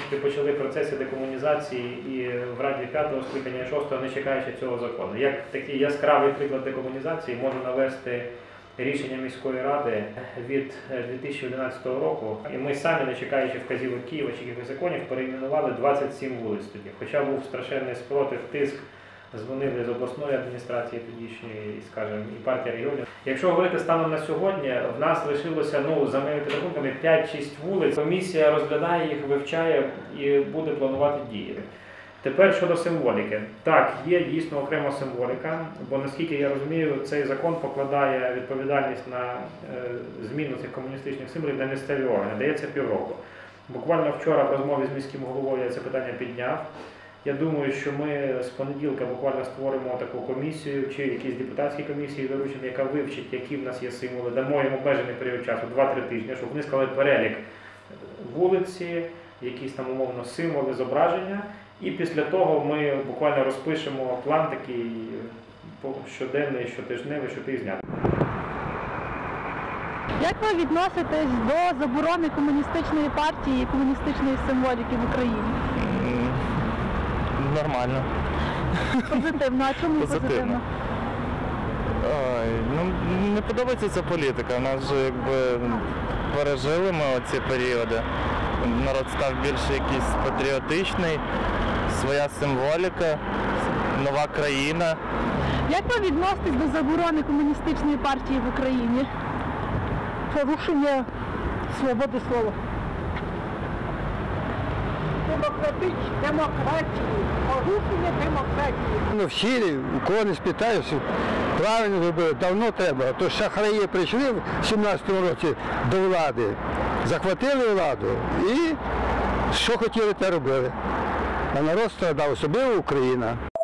принципі, почали процеси декомунізації і в Раді 5-го скликання і 6-го, не чекаючи цього закону. Як такий яскравий приклад декомунізації можу навести рішення міської ради від 2011 року. І ми самі, не чекаючи вказівок Києва чи якихось законів, перейменували 27 вулиць тоді. Хоча був страшенний спротив, тиск, дзвонили з обласної адміністрації тодішньої, скажімо, і партії регіонів. Якщо говорити станом на сьогодні, в нас лишилося, за моїми підрахунками, 5-6 вулиць. Комісія розглядає їх, вивчає і буде планувати дії. Тепер щодо символіки. Так, є дійсно окрема символіка, бо, наскільки я розумію, цей закон покладає відповідальність на зміну цих комуністичних символів на місцеві органи. Дається півроку. Буквально вчора в розмові з міським головою я це питання підняв. Я думаю, що ми з понеділка буквально створимо таку комісію, чи якісь депутатські комісії доручимо, яка вивчить, які в нас є символи, дамо їм обмежений період часу, 2-3 тижні, щоб вони склали перелік вулиці, якісь там умовно символи, зображення. І після того ми буквально розпишемо план такий щоденний, щотижневий, щотижневий. Як ви відноситесь до заборони комуністичної партії і комуністичної символіки в Україні? Нормально. Позитивно. А чому позитивно? Не подобається ця політика. У нас же пережили ми ці періоди. Народ став більше якийсь патріотичний, своя символіка, нова країна. Як ви відноситесь до заборони комуністичної партії в Україні? Порушення свободи слова. Демократії, порушення демократії. Всі, у кого не спитаю, правильно робили, давно треба. То шахраї прийшли в 17-му році до влади, захватили владу і що хотіли, те робили. А народ страдав, особливо Україна.